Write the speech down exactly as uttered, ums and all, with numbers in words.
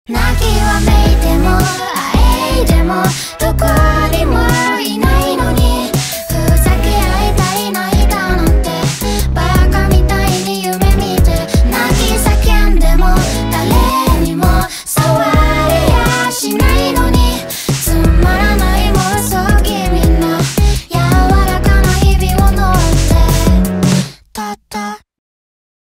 泣きわめいてもあえいでもどこ